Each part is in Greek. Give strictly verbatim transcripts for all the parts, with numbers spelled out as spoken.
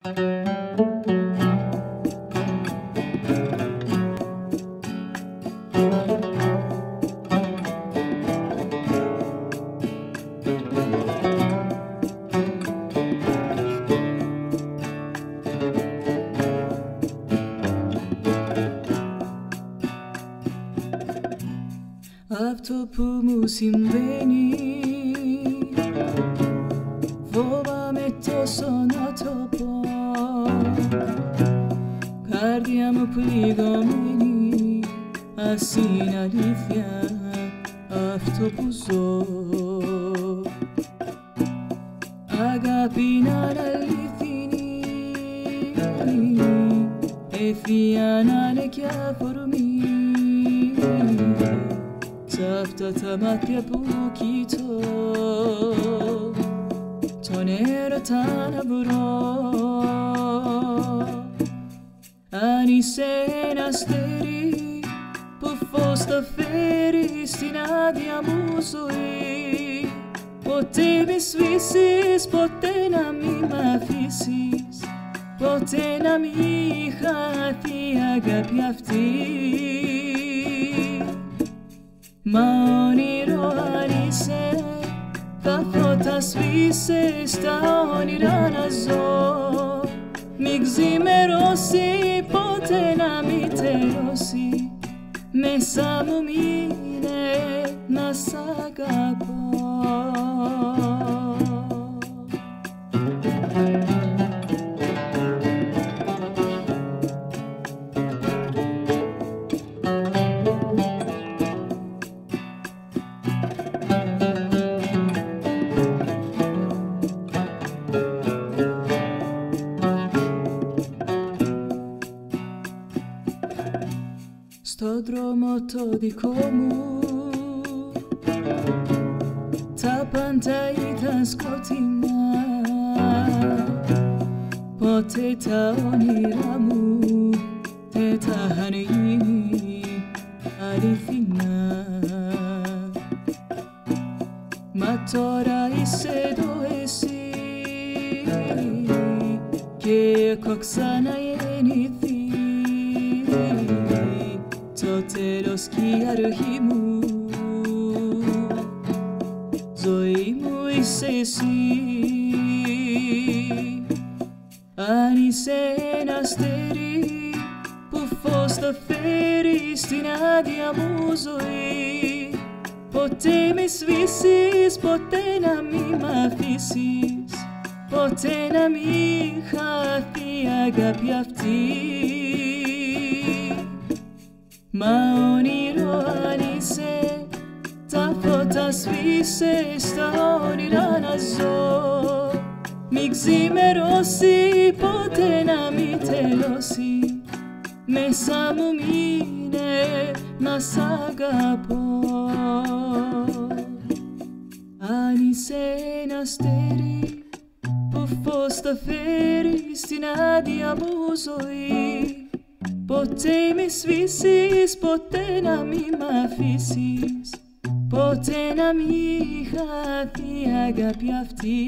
Αυτό που μου συμβαίνει φοβάμαι τόσο να το πω. Καρδιά μου πληγωμένη, ας είναι αλήθεια αυτό που ζω. Αγάπη να είναι αληθινή, ευθεία να είναι κι αφορμή. Σ' αυτά τα μάτια που κοιτώ, τον έρωτα να βρω. Αν είσαι ένα αστέρι που φως θα φέρει στην άδεια μου ζωή, ποτέ μη σβήσεις, ποτέ να μη μ' αφήσεις, ποτέ να μη χαθεί η αγάπη αυτή. Μα όνειρο αν είσαι, τα φώτα σβήσες, τα όνειρα να ζω. Μη ξημερώσει, ποτέ να μη τελειώσει, μέσα μου μείνε να σ' αγαπώ. Στον δρόμο το δικό μου τα πάντα ήταν σκοτεινά. Ποτέ τα όνειρά μου δεν τα είχαν γίνει αληθινά. Μα τώρα είσαι εδώ εσύ και έχω ξαναγεννηθεί. Το τέλος κι η αρχή μου, ζωή μου είσαι εσύ. Αν είσαι ένα αστέρι που φως θα φέρει στην άδεια μου ζωή, ποτέ μη σβήσεις, ποτέ να μη μ' αφήσεις, ποτέ να μη χαθεί η αγάπη αυτή. Μα όνειρο αν είσαι, τα φώτα σβήσες, τα όνειρα να ζω. Μη ξημερώσει, ποτέ να μη τελειώσει, μέσα μου μείνε να σ' αγαπώ. Αν είσαι ένα αστέρι που φως θα φέρει στην άδεια μου ζωή, ποτέ μη σβήσεις, ποτέ να μη μ' αφήσεις, ποτέ να μη χαθεί η αγάπη αυτή.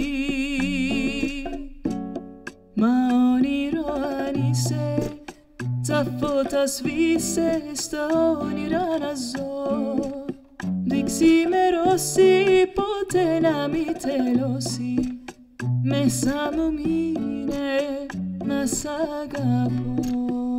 Μα όνειρο αν είσαι, τα φώτα σβήσες, τα όνειρα να ζω. Μη ξημερώσει, ποτέ να μη τελειώσει, μέσα μου μείνε να σ' αγαπώ.